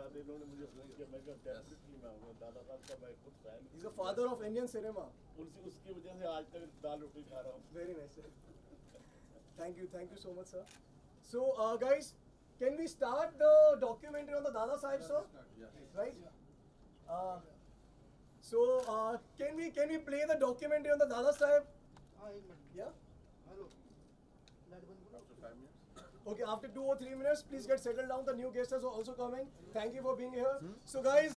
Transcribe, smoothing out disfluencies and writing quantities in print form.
बाद इन्होंने मुझे फोन किया, मैं कहा डेफिनेटली मैं आऊंगा, दादा साहब का मैं खुद fan. He's the father of Indian cinema. उसकी वजह से आज तक दाल रोटी खा रहा हूँ। Very nice, sir. Thank you so much, sir. So, guys, can we start the documentary on the Dada Sahib, sir? Yes. Right? So, can we play the documentary on the Dada Sahib? Yeah. Hello. After 5 minutes. Okay, after 2 or 3 minutes, please get settled down. The new guests are also coming. Thank you for being here. So, guys.